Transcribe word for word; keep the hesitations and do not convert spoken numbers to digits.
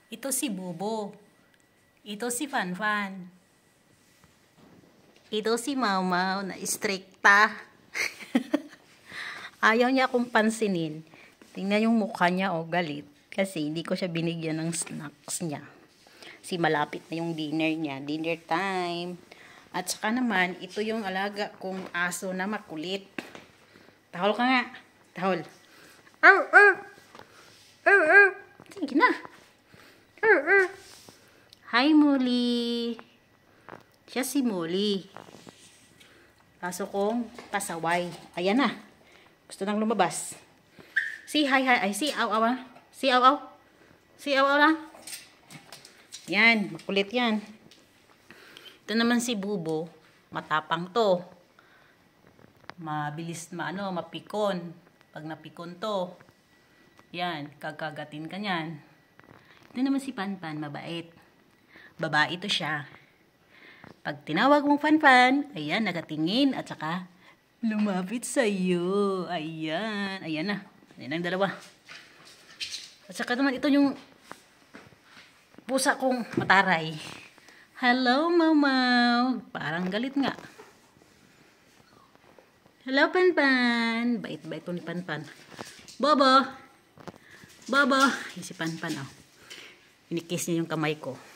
Ito si Bubo. Ito si Fanfan. Ito si Maumaw na istrikta. Ayaw niya akong pansinin. Tingnan yung mukha niya, oh, galit. Kasi hindi ko siya binigyan ng snacks niya. Si malapit na yung dinner niya. Dinner time. At saka naman, ito yung alaga kong aso na makulit. Tahol ka nga. Tahol. Arr, arr. Arr, arr. Sige na. Arr, arr. Hi, Muli. Siya si Muli. Aso kong pasaway. Ayan na. Gusto nang lumabas. Si hi hi. Ay, si aw aw. Si aw aw. Si aw aw lang. Yan. Makulit yan. Ito naman si Bubo. Matapang to. Mabilis maano, mapikon. Pag napikon to. Yan. Kagagatin ka nyan. Ito naman si Panpan. Mabait. Babae to siya. Pag tinawag mong Fanfan, ayan, nakatingin at saka lumapit sa iyo. Ayan. Ayan na. Ayan ang dalawa. At saka naman ito yung pusa kong mataray. Hello, Maumaw. Parang galit nga. Hello, Panpan. Bait-bait to ni Panpan. Bobo. Bobo. Yung si Panpan, oh. Inikiss niya yung kamay ko.